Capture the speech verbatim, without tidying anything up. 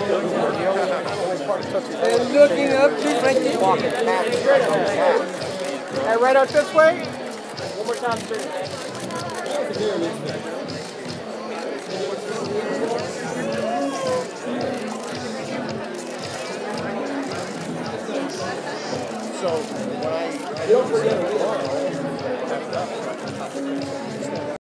And looking up to Frankie. Walking back. And right out this way. One more time straight. So when I, I don't forget tomorrow.